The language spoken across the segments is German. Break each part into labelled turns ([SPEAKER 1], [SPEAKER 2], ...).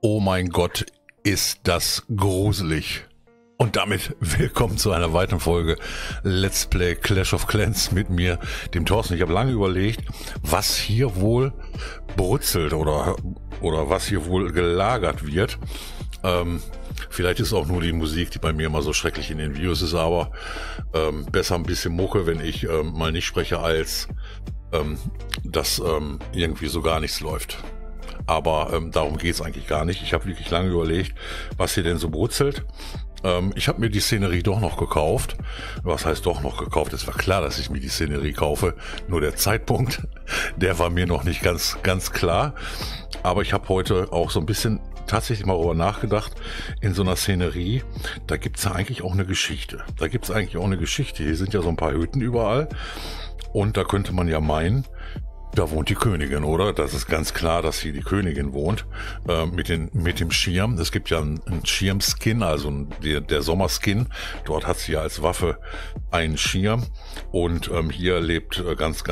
[SPEAKER 1] Oh mein Gott, ist das gruselig. Und damit willkommen zu einer weiteren Folge Let's Play Clash of Clans mit mir, dem Thorsten. Ich habe lange überlegt, was hier wohl brutzelt oder was hier wohl gelagert wird. Vielleicht ist auch nur die Musik, die bei mir immer so schrecklich in den Videos ist, aber besser ein bisschen Mucke, wenn ich mal nicht spreche, als dass irgendwie so gar nichts läuft. Aber darum geht's eigentlich gar nicht. Ich habe wirklich lange überlegt, was hier denn so brutzelt. Ich habe mir die Szenerie doch noch gekauft. Was heißt doch noch gekauft? Es war klar, dass ich mir die Szenerie kaufe. Nur der Zeitpunkt, der war mir noch nicht ganz klar. Aber ich habe heute auch so ein bisschen tatsächlich mal darüber nachgedacht. In so einer Szenerie, da gibt's ja eigentlich auch eine Geschichte. Hier sind ja so ein paar Hütten überall. Und da könnte man ja meinen, da wohnt die Königin, oder? Das ist ganz klar, dass hier die Königin wohnt, mit dem Schirm. Es gibt ja einen Schirmskin, also der Sommerskin. Dort hat sie ja als Waffe einen Schirm. Und hier lebt ganz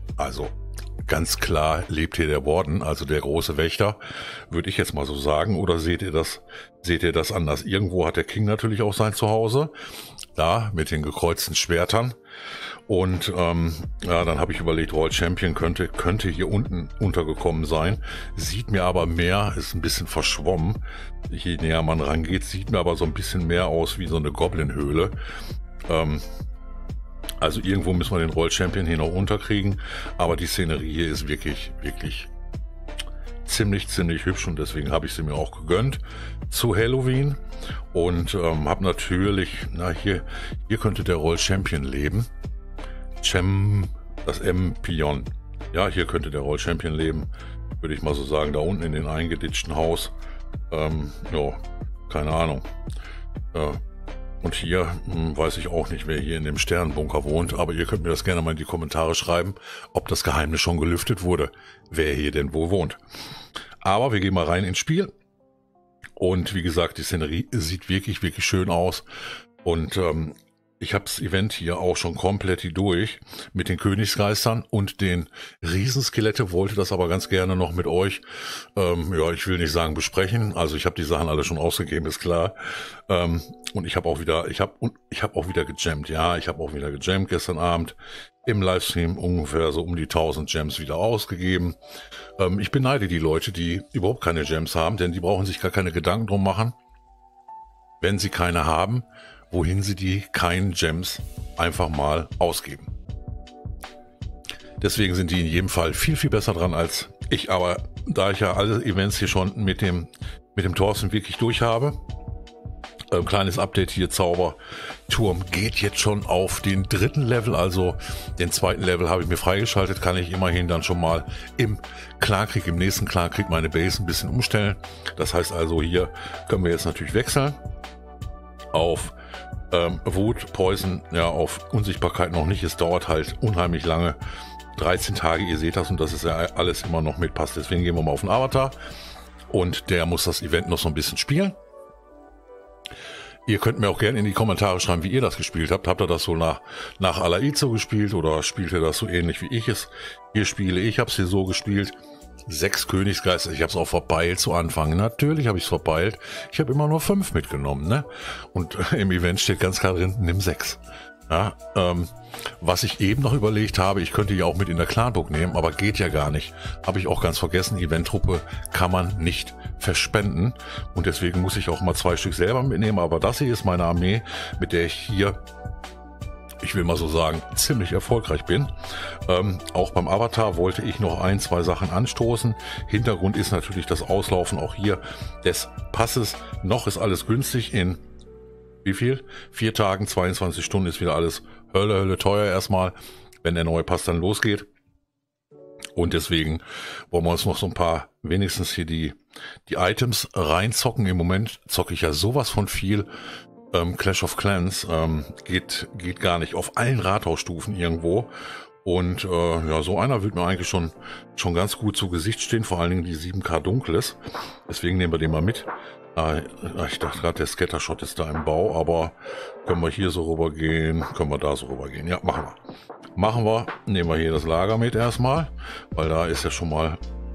[SPEAKER 1] klar lebt hier der Warden, also der große Wächter, würde ich jetzt mal so sagen. Oder seht ihr das anders? Irgendwo hat der King natürlich auch sein Zuhause, da mit den gekreuzten Schwertern. Und dann habe ich überlegt, Royal Champion könnte hier unten untergekommen sein. Sieht mir aber mehr, ist ein bisschen verschwommen. Je näher man rangeht, sieht mir aber so ein bisschen mehr aus wie so eine Goblin-Höhle. Also irgendwo müssen wir den Royal Champion hier noch unterkriegen. Aber die Szenerie hier ist wirklich ziemlich hübsch und deswegen habe ich sie mir auch gegönnt zu Halloween. Und habe natürlich, hier könnte der Royal Champion leben. Das M-Pion. Ja, hier könnte der Royal Champion leben, würde ich mal so sagen. Da unten in den eingeditschten Haus. Keine Ahnung. Und hier weiß ich auch nicht, wer hier in dem Sternenbunker wohnt, aber ihr könnt mir das gerne mal in die Kommentare schreiben, ob das Geheimnis schon gelüftet wurde, wer hier denn wo wohnt. Aber wir gehen mal rein ins Spiel. Und wie gesagt, die Szenerie sieht wirklich schön aus. Und ich habe das Event hier auch schon komplett durch mit den Königsgeistern und den Riesenskelette, wollte das aber ganz gerne noch mit euch, ich will nicht sagen besprechen, also ich habe die Sachen alle schon ausgegeben, ist klar. Und ich habe auch wieder gejammt, ich habe auch wieder gejammt gestern Abend im Livestream, ungefähr so um die 1000 Gems wieder ausgegeben. Ich beneide die Leute, die überhaupt keine Gems haben, denn die brauchen sich gar keine Gedanken drum machen, wenn sie keine haben, wohin sie die keinen Gems einfach mal ausgeben. Deswegen sind die in jedem Fall viel besser dran als ich. Aber da ich ja alle Events hier schon mit dem Thorsten wirklich durch habe, kleines Update hier, Zauberturm geht jetzt schon auf den 3. Level, also den 2. Level habe ich mir freigeschaltet, kann ich immerhin dann schon mal im nächsten Clankrieg meine Base ein bisschen umstellen. Das heißt also, hier können wir jetzt natürlich wechseln auf Wut, Poison, auf Unsichtbarkeit noch nicht. Es dauert halt unheimlich lange. 13 Tage, ihr seht das, und das ist ja alles immer noch mitpasst. Deswegen gehen wir mal auf den Avatar und der muss das Event noch so ein bisschen spielen. Ihr könnt mir auch gerne in die Kommentare schreiben, wie ihr das gespielt habt. Habt ihr das so nach Alaizo gespielt oder spielt ihr das so ähnlich wie ich es hier spiele? Ich habe es hier so gespielt. 6 Königsgeister, ich habe es auch verpeilt zu Anfang. Natürlich habe ich es verpeilt. Ich habe immer nur 5 mitgenommen, ne? Und im Event steht ganz klar drin, nimm 6. Ja, was ich eben noch überlegt habe, ich könnte ja auch mit in der Clanbook nehmen, aber geht ja gar nicht. Habe ich auch ganz vergessen, Eventtruppe kann man nicht verspenden. Und deswegen muss ich auch mal 2 Stück selber mitnehmen. Aber das hier ist meine Armee, mit der ich hier, ich will mal so sagen, ziemlich erfolgreich bin. Auch beim Avatar wollte ich noch 1-2 Sachen anstoßen. Hintergrund ist natürlich das Auslaufen auch hier des Passes. Noch ist alles günstig. In wie viel? 4 Tagen, 22 Stunden ist wieder alles Hölle teuer erstmal, wenn der neue Pass dann losgeht. Und deswegen wollen wir uns noch so ein paar, wenigstens hier die Items reinzocken. Im Moment zocke ich ja sowas von viel Clash of Clans, geht gar nicht, auf allen Rathausstufen irgendwo. Und so einer wird mir eigentlich schon ganz gut zu Gesicht stehen, vor allen Dingen die 7K Dunkles. Deswegen nehmen wir den mal mit. Ich dachte gerade, der Scattershot ist da im Bau, aber können wir hier so rübergehen, können wir da so rübergehen. Ja, machen wir. Nehmen wir hier das Lager mit erstmal, weil da ist ja schon mal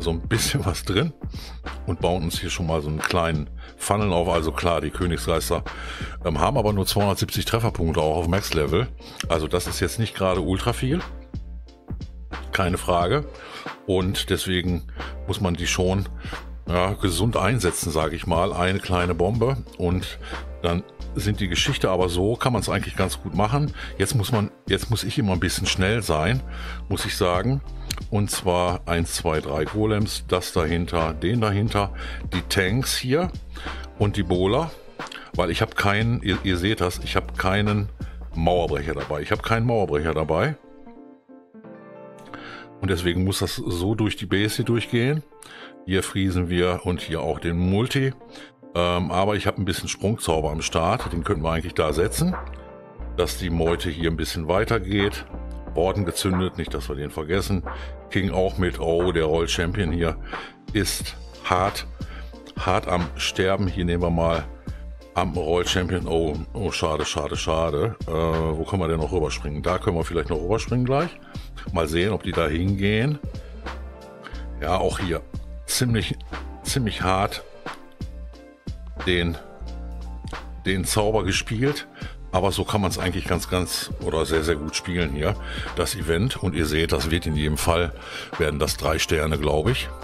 [SPEAKER 1] so ein bisschen was drin und bauen uns hier schon mal so einen kleinen Funnel auf. Also klar, die Königsgeister haben aber nur 270 Trefferpunkte auch auf Max-Level. Also das ist jetzt nicht gerade ultra viel. Keine Frage. Und deswegen muss man die schon gesund einsetzen, sage ich mal. Eine kleine Bombe und dann sind die Geschichte aber so, kann man es eigentlich ganz gut machen. Jetzt muss ich immer ein bisschen schnell sein, muss ich sagen. Und zwar 1, 2, 3 Golems, das dahinter, den dahinter, die Tanks hier und die Bowler. Weil ich habe keinen, ihr seht das, ich habe keinen Mauerbrecher dabei. Und deswegen muss das so durch die Base hier durchgehen. Hier friesen wir und hier auch den Multi. Aber ich habe ein bisschen Sprungzauber am Start. Den könnten wir eigentlich da setzen. Dass die Meute hier ein bisschen weiter geht. Orden gezündet, nicht, dass wir den vergessen. King auch mit. Oh, der Roll Champion hier ist hart am Sterben. Hier nehmen wir mal am Roll Champion. Oh, schade. Wo können wir denn noch rüberspringen? Da können wir vielleicht noch rüberspringen gleich. Mal sehen, ob die da hingehen. Ja, auch hier ziemlich hart den Zauber gespielt. Aber so kann man es eigentlich ganz oder sehr gut spielen hier, das Event. Und ihr seht, das wird in jedem Fall, werden das 3 Sterne, glaube ich.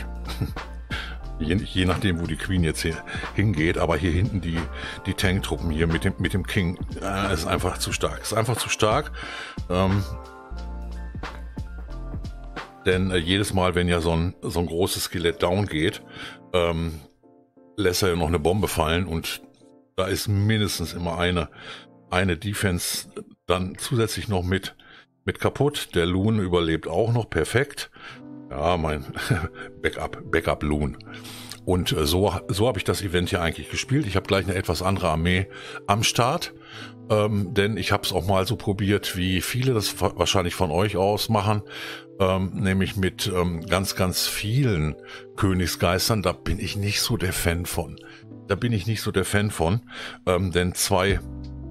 [SPEAKER 1] Je nachdem, wo die Queen jetzt hingeht. Aber hier hinten die Tanktruppen hier mit dem King, ist einfach zu stark. Denn jedes Mal, wenn ja so ein großes Skelett down geht, lässt er ja noch eine Bombe fallen und da ist mindestens immer eine Defense dann zusätzlich noch mit kaputt. Der Loon überlebt auch noch perfekt. Ja, mein Backup Loon. Und so habe ich das Event hier eigentlich gespielt. Ich habe gleich eine etwas andere Armee am Start. Denn ich habe es auch mal so probiert, wie viele das wahrscheinlich von euch aus machen. Nämlich mit ganz vielen Königsgeistern. Da bin ich nicht so der Fan von. Denn zwei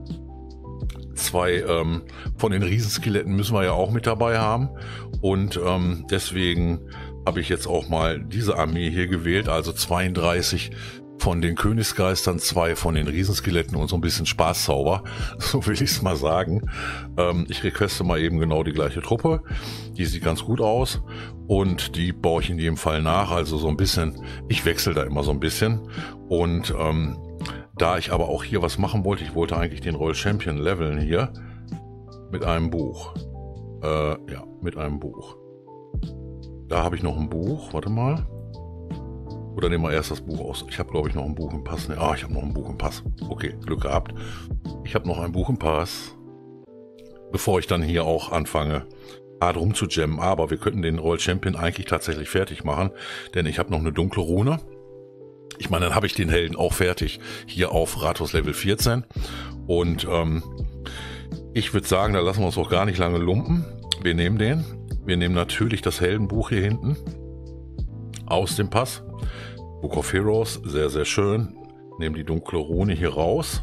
[SPEAKER 1] von den Riesenskeletten müssen wir ja auch mit dabei haben. Und deswegen habe ich jetzt auch mal diese Armee hier gewählt. Also 32 von den Königsgeistern, 2 von den Riesenskeletten und so ein bisschen Spaßzauber. So will ich es mal sagen. Ich requeste mal eben genau die gleiche Truppe. Die sieht ganz gut aus. Und die baue ich in jedem Fall nach. Also so ein bisschen, ich wechsle da immer so ein bisschen. Und da ich aber auch hier was machen wollte, ich wollte eigentlich den Royal Champion leveln hier mit einem Buch. Mit einem Buch. Da habe ich noch ein Buch, warte mal. Oder nehmen wir erst das Buch aus. Ich habe, glaube ich, noch ein Buch im Pass. Ich habe noch ein Buch im Pass. Okay, Glück gehabt. Ich habe noch ein Buch im Pass. Bevor ich dann hier auch anfange, hart rumzujammen. Aber wir könnten den Royal Champion eigentlich tatsächlich fertig machen. Denn ich habe noch eine dunkle Rune. Ich meine, dann habe ich den Helden auch fertig. Hier auf Rathaus Level 14. Und ich würde sagen, da lassen wir uns auch gar nicht lange lumpen. Wir nehmen den. Wir nehmen natürlich das Heldenbuch hier hinten aus dem Pass. Book of Heroes, sehr schön. Nehmen die dunkle Rune hier raus.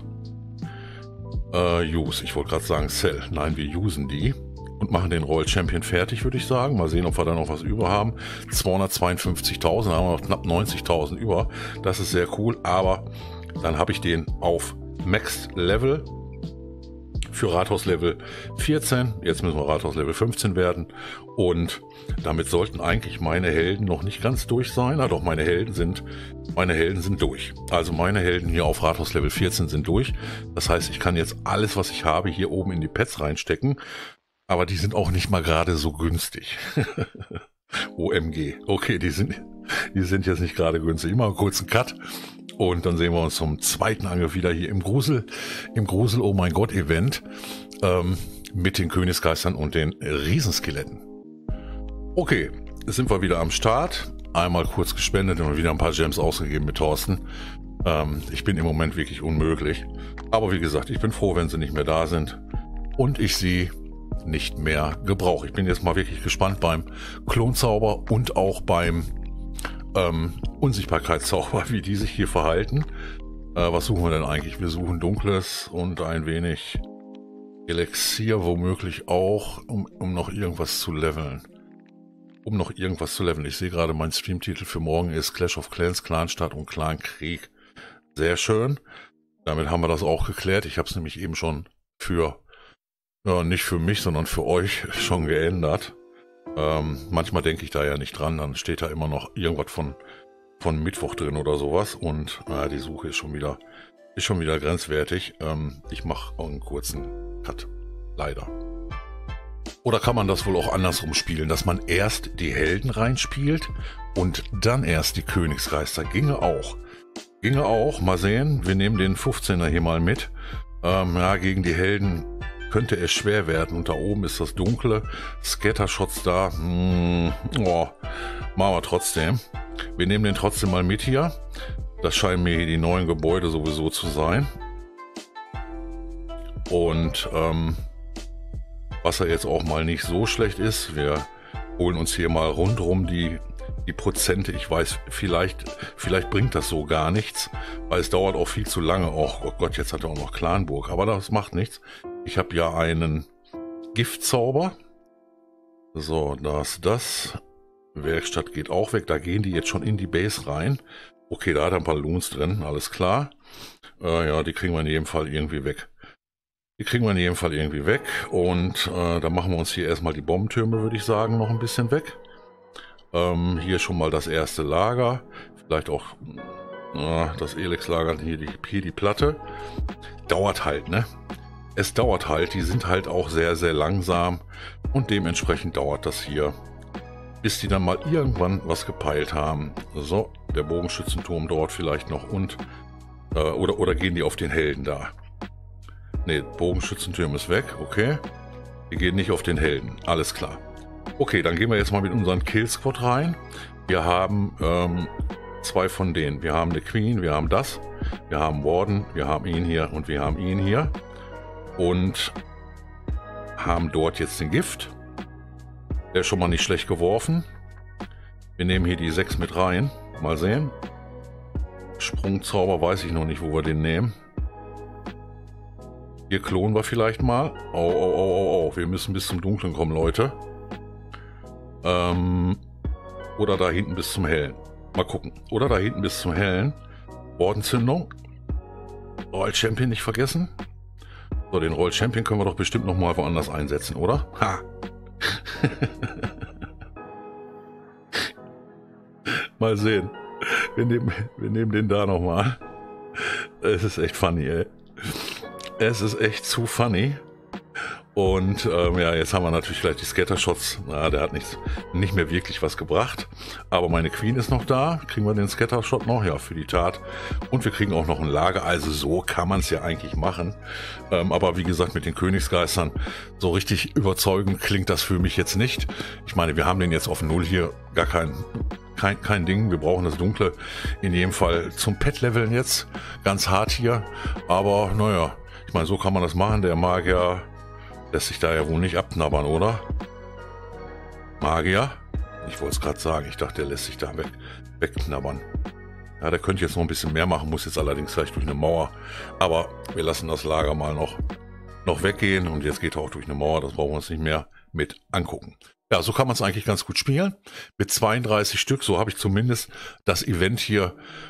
[SPEAKER 1] Use, ich wollte gerade sagen Sell. Nein, wir usen die und machen den Royal Champion fertig, würde ich sagen. Mal sehen, ob wir da noch was über haben. 252.000, da haben wir noch knapp 90.000 über. Das ist sehr cool, aber dann habe ich den auf Max Level für Rathaus Level 14. Jetzt müssen wir Rathaus Level 15 werden. Und damit sollten eigentlich meine Helden noch nicht ganz durch sein. Ah, doch, meine Helden sind durch. Also meine Helden hier auf Rathaus Level 14 sind durch. Das heißt, ich kann jetzt alles, was ich habe, hier oben in die Pets reinstecken. Aber die sind auch nicht mal gerade so günstig. OMG. Okay, die sind jetzt nicht gerade günstig. Ich mache kurz einen Cut. Und dann sehen wir uns zum zweiten Angriff wieder hier im Grusel, oh mein Gott Event, mit den Königsgeistern und den Riesenskeletten. Okay, jetzt sind wir wieder am Start. Einmal kurz gespendet und wieder ein paar Gems ausgegeben mit Thorsten. Ich bin im Moment wirklich unmöglich. Aber wie gesagt, ich bin froh, wenn sie nicht mehr da sind und ich sie nicht mehr gebrauche. Ich bin jetzt mal wirklich gespannt beim Klonzauber und auch beim Unsichtbarkeitszauber, wie die sich hier verhalten. Was suchen wir denn eigentlich? Wir suchen Dunkles und ein wenig Elixier, womöglich auch, um noch irgendwas zu leveln. um noch irgendwas zu leveln. Ich sehe gerade, mein Streamtitel für morgen ist Clash of Clans, Clanstart und Clankrieg. Sehr schön. Damit haben wir das auch geklärt. Ich habe es nämlich eben schon für, nicht für mich, sondern für euch schon geändert. Manchmal denke ich da ja nicht dran, dann steht da immer noch irgendwas von Mittwoch drin oder sowas und die Suche ist schon wieder grenzwertig. Ich mache auch einen kurzen Cut, leider. Oder kann man das wohl auch andersrum spielen, dass man erst die Helden reinspielt und dann erst die Königsgeister? Ginge auch. Mal sehen, wir nehmen den 15er hier mal mit. Gegen die Helden könnte es schwer werden. Und da oben ist das Dunkle. Scattershots da. Machen wir trotzdem. Wir nehmen den trotzdem mal mit hier. Das scheinen mir hier die neuen Gebäude sowieso zu sein. Und was ja jetzt auch mal nicht so schlecht ist, wir holen uns hier mal rundherum die Prozente. Ich weiß, vielleicht bringt das so gar nichts, weil es dauert auch viel zu lange. Oh Gott, jetzt hat er auch noch Clanburg, aber das macht nichts. Ich habe ja einen Giftzauber. So, das. Werkstatt geht auch weg. Da gehen die jetzt schon in die Base rein. Okay, da hat er ein paar Loons drin, alles klar. Ja, die kriegen wir in jedem Fall irgendwie weg. Und da machen wir uns hier erstmal die Bombentürme, würde ich sagen, noch ein bisschen weg. Hier schon mal das erste Lager. Vielleicht auch das Elex-Lager, hier die Platte. Dauert halt, ne? Es dauert halt. Die sind halt auch sehr, sehr langsam. Und dementsprechend dauert das hier, bis die dann mal irgendwann was gepeilt haben. So, der Bogenschützenturm dort vielleicht noch und oder gehen die auf den Helden da? Ne, Bogenschützenturm ist weg, okay. Wir gehen nicht auf den Helden, alles klar. Okay, dann gehen wir jetzt mal mit unseren Killsquad rein. Wir haben zwei von denen. Wir haben eine Queen, wir haben das. Wir haben Warden, wir haben ihn hier und wir haben ihn hier. Und haben dort jetzt den Gift. Der ist schon mal nicht schlecht geworfen. Wir nehmen hier die 6 mit rein. Mal sehen. Sprungzauber weiß ich noch nicht, wo wir den nehmen. Hier klonen wir vielleicht mal. Oh. Wir müssen bis zum Dunklen kommen, Leute. Oder da hinten bis zum Hellen. Mal gucken. Oder da hinten bis zum Hellen. Wardenzündung. Royal Champion nicht vergessen. So, den Royal Champion können wir doch bestimmt noch mal woanders einsetzen, oder? Ha! Mal sehen. Wir nehmen den da nochmal. Es ist echt funny, ey. Es ist echt zu funny. Und ja, jetzt haben wir natürlich gleich die Scattershots. Na, der hat nicht mehr wirklich was gebracht. Aber meine Queen ist noch da. Kriegen wir den Scattershot noch? Ja, für die Tat. Und wir kriegen auch noch ein Lager. Also so kann man es ja eigentlich machen. Aber wie gesagt, mit den Königsgeistern so richtig überzeugend klingt das für mich jetzt nicht. Ich meine, wir haben den jetzt auf 0 hier. Gar kein Ding. Wir brauchen das Dunkle in jedem Fall zum Pet-Leveln jetzt. Ganz hart hier. Aber naja, ich meine, so kann man das machen. Der Magier lässt sich da ja wohl nicht abknabbern, oder? Magier? Ich wollte es gerade sagen. Ich dachte, der lässt sich da wegknabbern. Ja, der könnte jetzt noch ein bisschen mehr machen, muss jetzt allerdings gleich durch eine Mauer. Aber wir lassen das Lager mal noch weggehen. Und jetzt geht er auch durch eine Mauer. Das brauchen wir uns nicht mehr mit angucken. Ja, so kann man es eigentlich ganz gut spielen. Mit 32 Stück. So habe ich zumindest das Event hier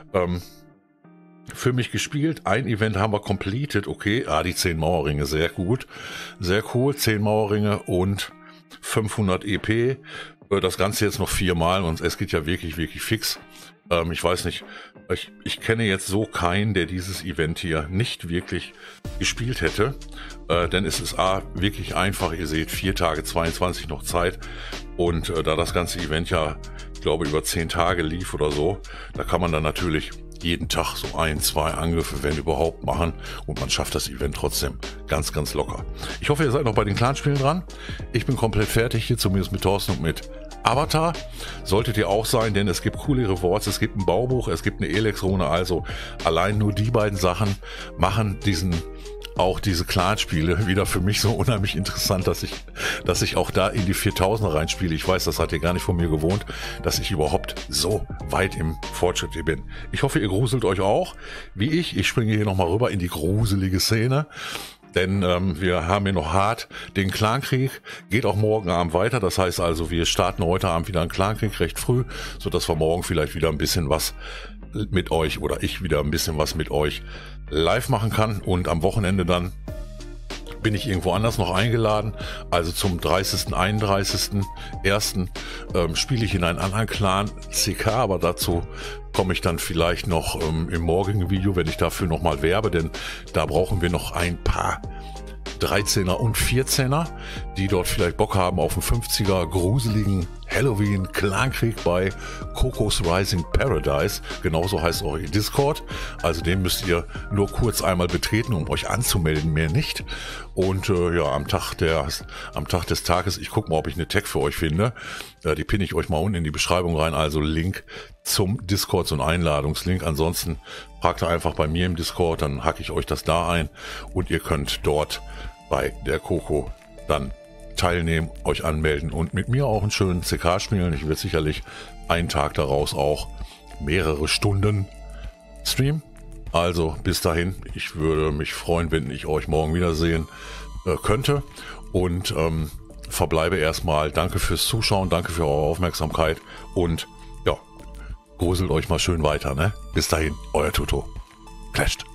[SPEAKER 1] für mich gespielt. Ein Event haben wir completed, okay. Die 10 Mauerringe, sehr gut. Sehr cool, 10 Mauerringe und 500 EP. Das Ganze jetzt noch 4-mal und es geht ja wirklich, wirklich fix. Ich weiß nicht, ich kenne jetzt so keinen, der dieses Event hier nicht wirklich gespielt hätte. Denn es ist wirklich einfach, ihr seht, 4 Tage, 22 noch Zeit. Und da das ganze Event ja, ich glaube, über 10 Tage lief oder so, da kann man dann natürlich jeden Tag so 1, 2 Angriffe, wenn überhaupt, machen und man schafft das Event trotzdem ganz, ganz locker. Ich hoffe, ihr seid noch bei den Clanspielen dran. Ich bin komplett fertig hier, zumindest mit Thorsten und mit Avatar. Solltet ihr auch sein, denn es gibt coole Rewards, es gibt ein Baubuch, es gibt eine Elex-Rune, also allein nur die beiden Sachen machen auch diese Clan-Spiele wieder für mich so unheimlich interessant, dass ich auch da in die 4000er reinspiele. Ich weiß, das hat ihr gar nicht von mir gewohnt, dass ich überhaupt so weit im Fortschritt hier bin. Ich hoffe, ihr gruselt euch auch, wie ich. Ich springe hier nochmal rüber in die gruselige Szene. Denn wir haben hier noch hart den Clankrieg, geht auch morgen Abend weiter. Das heißt also, wir starten heute Abend wieder einen Clankrieg recht früh, sodass wir morgen vielleicht wieder ein bisschen was mit euch oder ich wieder ein bisschen was mit euch live machen kann. Und am Wochenende dann bin ich irgendwo anders noch eingeladen. Also zum 30., 31.01. Spiele ich in einen anderen Clan CK, aber dazu komme ich dann vielleicht noch im morgigen Video, wenn ich dafür nochmal werbe, denn da brauchen wir noch ein paar 13er und 14er, die dort vielleicht Bock haben auf einen 50er gruseligen Halloween-Clankrieg bei Cocos Rising Paradise. Genauso heißt auch ihr Discord. Also den müsst ihr nur kurz einmal betreten, um euch anzumelden, mehr nicht. Und ja, am Tag des Tages, ich gucke mal, ob ich eine Tag für euch finde. Die pinne ich euch mal unten in die Beschreibung rein. Also Link zum Discord, so ein Einladungslink. Ansonsten fragt ihr einfach bei mir im Discord, dann hacke ich euch das da ein und ihr könnt dort bei der Coco dann teilnehmen, euch anmelden und mit mir auch einen schönen CK spielen. Ich werde sicherlich einen Tag daraus auch mehrere Stunden streamen. Also bis dahin, ich würde mich freuen, wenn ich euch morgen wiedersehen könnte und verbleibe erstmal. Danke fürs Zuschauen, danke für eure Aufmerksamkeit und ja, gruselt euch mal schön weiter, ne? Bis dahin, euer Tuto. Clasht.